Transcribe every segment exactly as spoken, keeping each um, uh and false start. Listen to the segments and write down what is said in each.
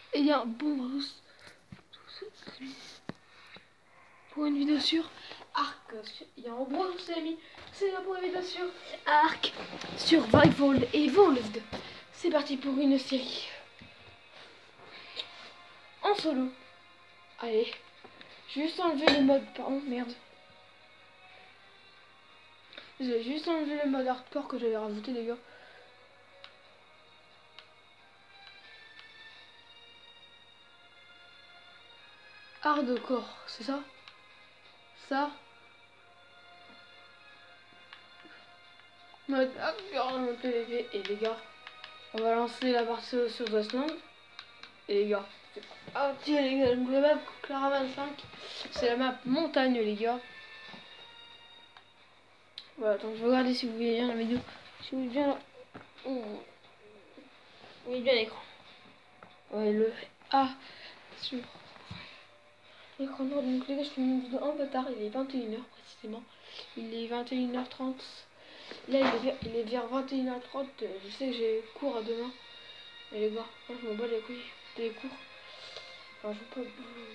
Et il y a un bon tous pour une vidéo sur Ark. Il y a un gros tous les amis. C'est là pour une vidéo sur Ark Survival Evolved. C'est parti pour une série en solo. Allez, je vais juste enlever le mode. Pardon, merde. Je vais juste enlever le mode hardcore que j'avais rajouté, les gars. Hardcore, c'est ça? Ça? Mode hardcore, mon T V. Et les gars, on va lancer la partie sur Westland. Et les gars, ah tiens les gars, la map Clara vingt-cinq, c'est la map montagne les gars. Voilà, attends, je vais regarder si vous voyez bien la vidéo. Si vous voyez bien là. Vous voyez bien l'écran. Ouais, le A sur l'écran nord. Donc les gars, je fais une vidéo un peu tard, il est vingt et une heures précisément. Il est vingt et une heures trente. Là, il est vers, il est vers vingt et une heures trente. Je sais que j'ai cours à demain. Mais les gars, moi je m'en bats les couilles des cours. Enfin, je peux.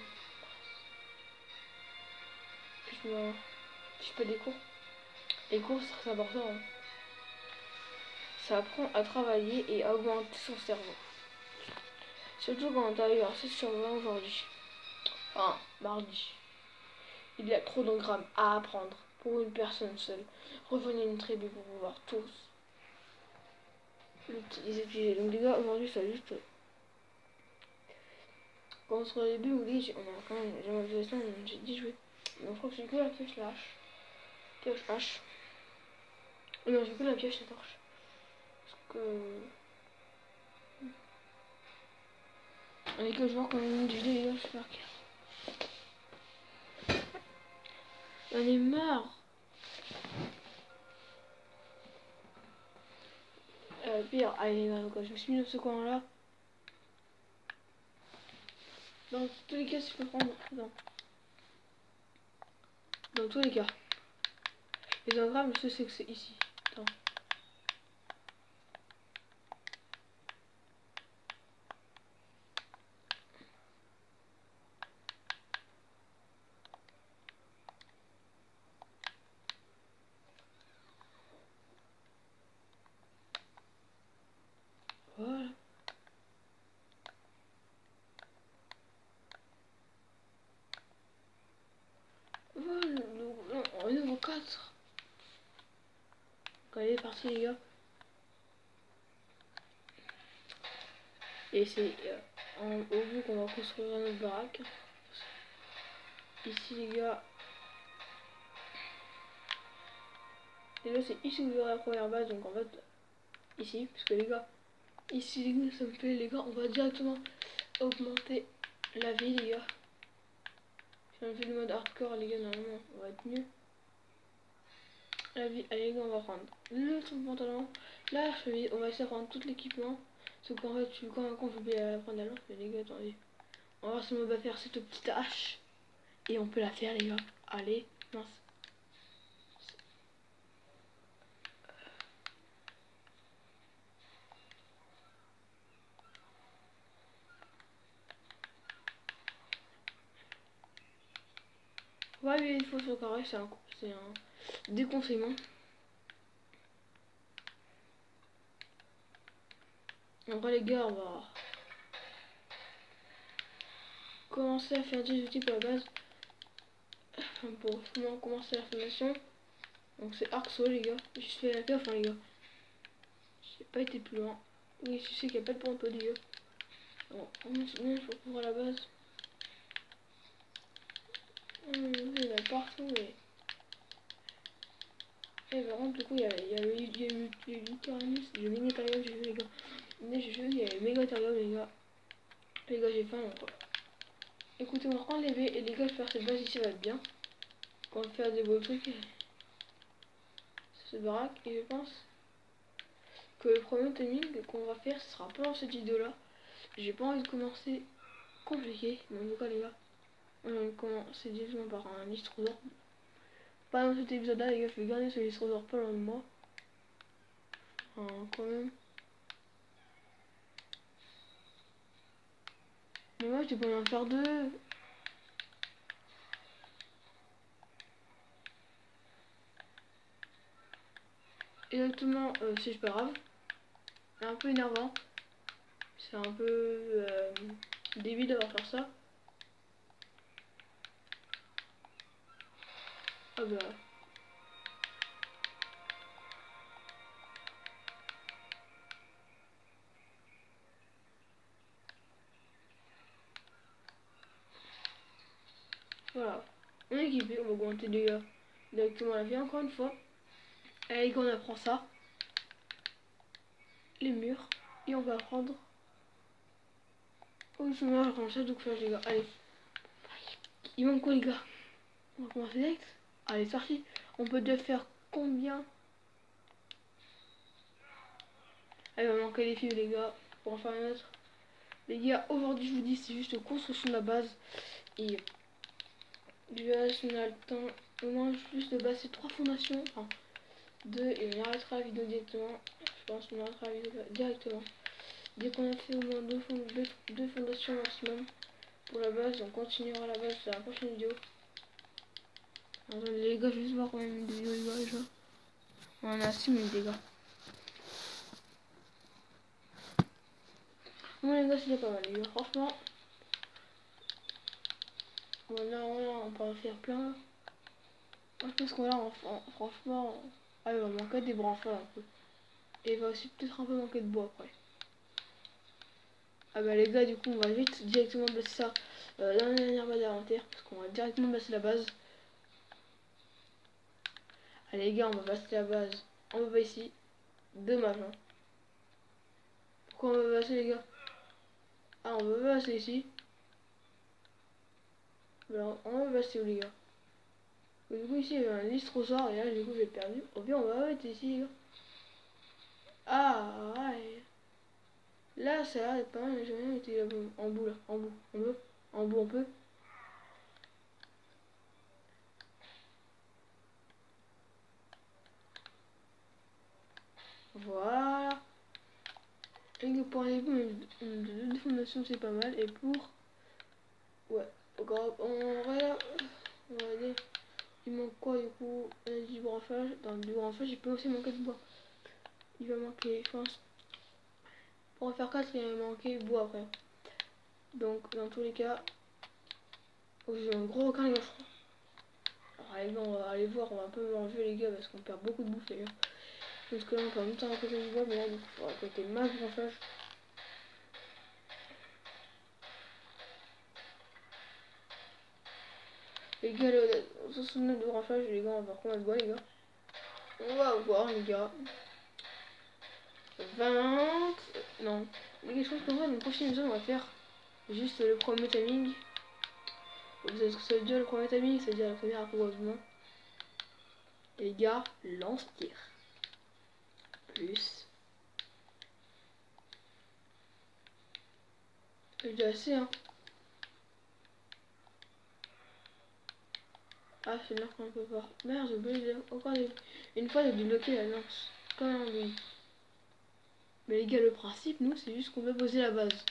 Je me. Je fais des cours. Les cours, c'est très important. Hein. Ça apprend à travailler et à augmenter son cerveau. Surtout quand t'as eu un six sur vingt aujourd'hui. Enfin, mardi. Il y a trop d'engrammes à apprendre pour une personne seule. Revenez une tribu pour pouvoir tous l'utiliser. Donc les gars, aujourd'hui, ça juste. Quand on se au début, oui, on a quand même. J'ai dit jouer. Donc je crois que c'est que la pioche la hache. Pioche hache. Non, j'ai que la pioche la torche. Parce que. On est que je vois quand même une vidéo, les gars, j'espère que. J'en ai marre. Euh, pire, allez, là, quoi, je me suis mis dans ce coin là. Dans tous les cas, si je peux prendre. Non. Dans tous les cas. Les engrammes, je sais que c'est ici. Attends. Voilà. Voilà, on est niveau quatre. Donc allez, parti les gars. Et c'est euh, en au bout qu'on va construire notre baraque. Ici les gars. Et là c'est ici que vous aurez la première base, donc en fait ici, parce que les gars, ici les gars, ça me plaît les gars, on va directement augmenter la vie les gars. Si on fait le mode hardcore les gars, normalement on va être mieux. La vie, allez les gars, on va prendre le son pantalon, la chemise, on va essayer de prendre tout l'équipement. Sauf qu'en fait, je suis quand même con, j'ai oublié de prendre la lance, mais les gars, attendez. On va voir si on va faire cette petite hache. Et on peut la faire les gars. Allez, mince. Ouais, mais il faut se carré, c'est un, c'est un déconseillement. En vrai les gars, on va commencer à faire des outils pour la base. Pour comment commencer la formation. Donc c'est Arxo les gars. Je fais la gaffe hein, les gars. J'ai pas été plus loin. Oui, je sais qu'il n'y a pas de pente les gars. Bon, on est bien, il faut couvrir la base. Hum, il y en a partout mais. Et par contre du coup il y a, il y a le il y a eu le Ménétarium, j'ai vu les gars. Mais j'ai vu il y a le Mégatarium les gars. Les gars j'ai faim donc voilà. Écoutez, on va enlever et les gars, faire cette base ici va être bien. On va faire des beaux trucs. C'est cette baraque et je pense que le premier timing qu'on va faire, ce sera pas dans cette vidéo là. J'ai pas envie de commencer compliqué, mais en tout cas les gars, on va commencer directement par un listrosaure. Pas dans cet épisode là les gars, je vais garder ce listrosaure pas loin de moi. Hein, quand même. Mais moi, je peux en faire deux. Exactement, euh, c'est pas grave. C'est un peu énervant. C'est un peu euh, débile d'avoir faire ça. Ah bah. Voilà. On est équipé, on va augmenter les gars directement la vie encore une fois. Allez, on apprend ça. Les murs. Et on va prendre. Oh, je me rends ça, donc faire les gars. Allez. Il manque quoi les gars? On va commencer direct. Allez, c'est parti. On peut déjà faire combien? Allez, il va manquer les fils les gars. Pour en faire une autre. Les gars, aujourd'hui je vous dis c'est juste construction de la base. Et du reste on a le temps. Au moins juste de base c'est trois fondations. Enfin deux et on arrêtera la vidéo directement. Je pense qu'on arrêtera la vidéo directement. Dès qu'on a fait au moins deux, fond deux, deux fondations maximum pour la base, on continuera la base dans la prochaine vidéo. Attendez les gars, je vais juste voir combien de vidéos les gars déjà. On en a six minutes les gars. Bon les gars c'est déjà pas mal les gars, franchement. Voilà, voilà, on peut en faire plein. Moi je pense qu'on va franchement. Ah il va manquer des branches un peu. Et il va aussi peut-être un peu manquer de bois après. Ah bah les gars du coup on va vite directement baisser ça euh, dans la dernière base inventaire. Parce qu'on va directement baisser la base. Allez les gars on va passer la base. On va pas ici. Dommage hein. Pourquoi on va passer les gars? Ah on va passer ici. Alors on va passer où les gars? Et du coup ici il y a un listrosaure et là du coup j'ai perdu. Au pire on va mettre ici les gars. Ah ouais. Là ça a l'air pas mal mais j'ai rien été en bout là. En bout. On peut. En bout on peut. Voilà. Et pour un début de deux fondations c'est pas mal. Et pour. Ouais. Grave. On va là. On va aller. Il manque quoi du coup? On a du branchage. Dans du branchage il peut aussi manquer de bois. Il va manquer, je pense. Pour en faire quatre il va manquer bois après. Donc dans tous les cas. Oh, j'ai un gros requin les gars. Alors allez, on va aller voir, on va un peu manger les gars parce qu'on perd beaucoup de bouffe les gars. Parce que là on peut en même temps récolter du bois mais là il faut récolter masse branchage. Les gars, le soixante-neuf de branchage les gars, on va voir combien de bois les gars. On va voir les gars. vingt. Non. Les gars, je pense qu'en vrai, dans le prochain épisode, on va faire juste le premier timing. Vous savez ce que ça veut dire le premier timing? Ça veut dire la première approbablement. Et les gars, lance-tir. Plus. C'est déjà assez, hein. Ah, c'est là qu'on peut voir. Merde, j'ai oublié encore une fois de débloquer la lance. Comme un oui. Mais les gars, le principe, nous, c'est juste qu'on veut poser la base.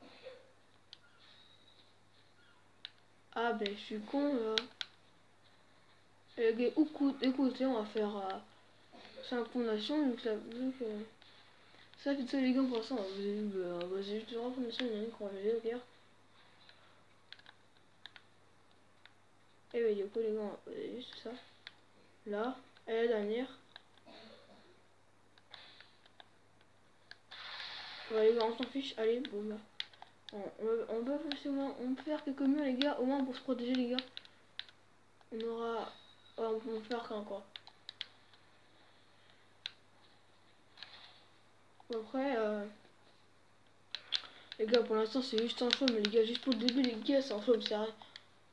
Ah ben, je suis con, là. Et les gars, écoutez, on va faire euh, cinq fondations, vu que ça... Vu que... Ça fait ça les gars, pour l'instant, vous avez vu, bah, bah, c'est juste trois fondations, il y en a une qu'on va au pire. Et bah, du coup, les gars, on va juste ça. Là, et la dernière. Ouais, les gars, on s'en fiche, allez, bon bah. On, on, on peut forcément, on peut faire quelques murs les gars, au moins pour se protéger les gars. On aura, ouais, on peut en faire qu'un quoi. Après, euh, les gars, pour l'instant c'est juste un show, mais les gars, juste pour le début les gars, c'est un show, c'est rien.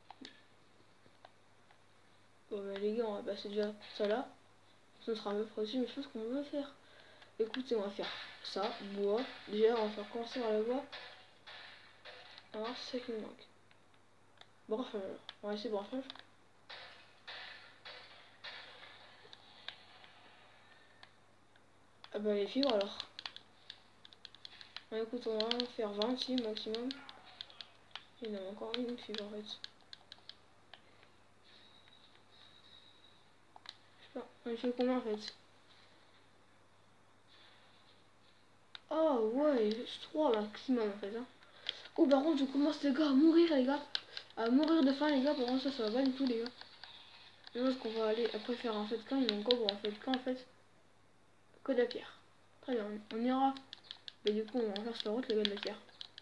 Bon bah les gars, on va passer déjà ça là. Ça sera un peu précis, mais je pense qu'on va faire. Écoutez, on va faire ça, bois. Déjà, on va faire commencer par le bois. Alors, c'est ça qui nous manque. Branchage. On va essayer branchage. Ah bah les fibres alors. Bah, écoute, on va en faire vingt-six maximum. Il y en a encore une qui va en fait. Je sais pas, on fait combien en fait? Oh ouais, trois maximum en fait. Hein. Oh par contre je commence les gars à mourir les gars. À mourir de faim les gars, par contre ça ça va pas du tout les gars. Je pense qu'on va aller après faire un fait de camp, il manque quoi pour un fait de camp en fait? Que de la pierre. Très bien, on ira. Mais du coup on va faire sur la route les gars de la pierre.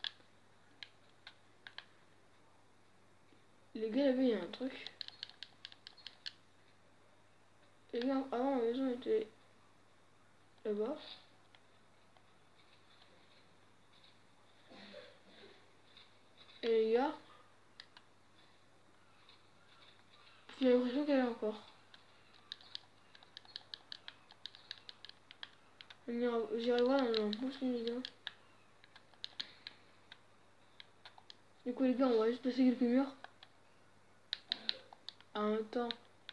Les gars là-bas il y a un truc. Les gars avant ma maison était là-bas. Et les gars, j'ai l'impression qu'elle est encore. J'irai voir dans un bouche les gars. Du coup les gars on va juste passer quelques murs. En même temps.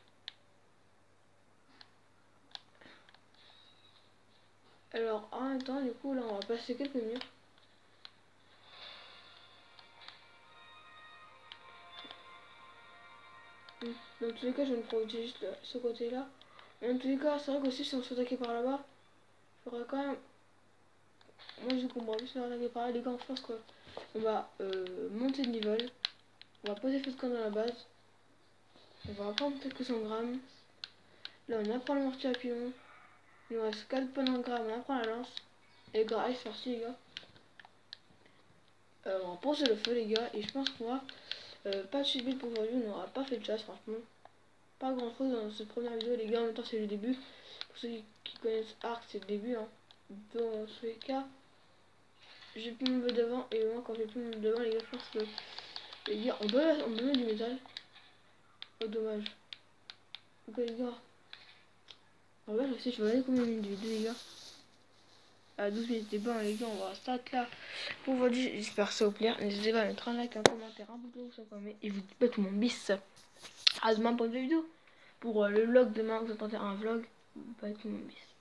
Alors en même temps du coup là on va passer quelques murs. Dans tous les cas je vais me protéger juste là, ce côté là. Dans tous les cas c'est vrai qu'aussi si on se fait attaquer par là-bas, il faudrait quand même. Moi je comprends plus se faire attaquer par là les gars en France quoi. On va euh, monter de niveau. On va poser feu de camp dans la base. On va apprendre quelques cent grammes. Là on apprend le mortier à pilon. Il nous reste quatre points grammes, on apprend la lance. Et les gars, allez c'est parti les gars. Euh, on va poser le feu les gars. Et je pense qu'on va euh, pas de suivi pour aujourd'hui, on n'aura pas fait de chasse franchement. Pas grand chose dans cette première vidéo les gars, en même temps c'est le début. Pour ceux qui connaissent Ark c'est le début hein. Dans tous les cas, j'ai plus mon devant et moi quand j'ai plus mon devant les gars je pense que les gars on peut, on peut mettre du métal. Oh dommage. Donc les gars. En vrai je sais je vais aller combien de minutes de vidéo les gars. À douze minutes des bains les gars on va s'arrêter là pour aujourd'hui, j'espère que ça vous plaire. N'hésitez pas à mettre un like, un commentaire, un bouton vous s'abonner et vous dites pas tout mon bis. À demain pour une vidéo. Pour euh, le vlog demain, vous attendez un vlog, pas tout mon bis.